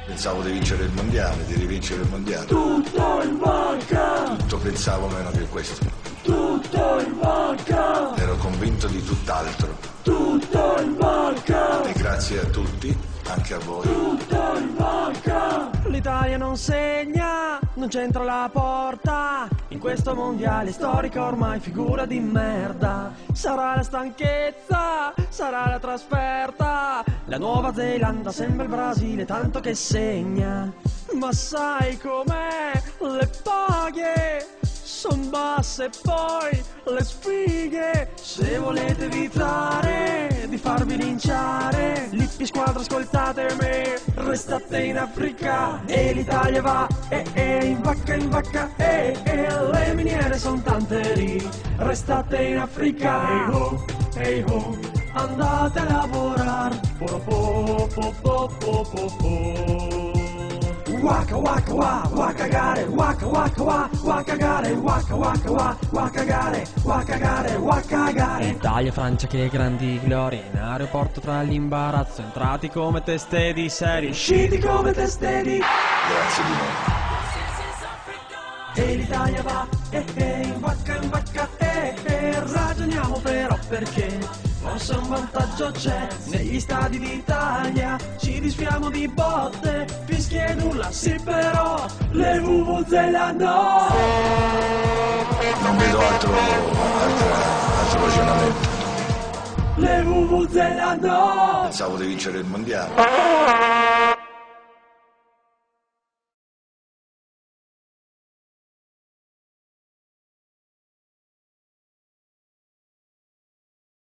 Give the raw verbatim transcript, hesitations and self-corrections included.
Pensavo di vincere il mondiale, di rivincere il mondiale. Tutto in banca! Tutto pensavo meno che questo. Tutto in banca! Ero convinto di tutt'altro. Tutto in banca! E grazie a tutti, anche a voi. Tutto in banca! L'Italia non segna, non c'entra la porta. In questo mondiale storico ormai figura di merda. Sarà la stanchezza, sarà la trasferta. La Nuova Zelanda sembra il Brasile, tanto che segna. Ma sai com'è? Le paghe son basse, poi le sfighe. Se volete evitare di farvi linciare, Lippi squadra ascoltate me, restate in Africa. E l'Italia va, e eh, eh, in vacca in vacca, e eh, eh, le miniere son tante lì, restate in Africa. Ehi ho, ehi ho, andate a lavorare, po po po po po po po. Waka waka wa, wa cagare, waka waka wa, wa cagare, waka waka wa, wa cagare, wa cagare, wa cagare. Italia, Francia, che grandi glorie, in aeroporto tra l'imbarazzo, entrati come teste di serie, usciti come teste di... Grazie di me. E l'Italia va, eh eh, in vacca in vacca, eh eh, ragioniamo però perché... Forse un vantaggio c'è, negli stadi d'Italia ci disfiamo di botte, fischi ed urla, sì però le vuvuzela no! Non vedo altro, altro, altro ragionamento. Le vuvuzela no! Pensavo di vincere il mondiale.